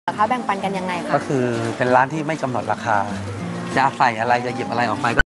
ราคาแบ่งปันกันยังไงคะก็คือเป็นร้านที่ไม่กำหนดราคาจะใส่อะไรจะหยิบอะไรออกไปก็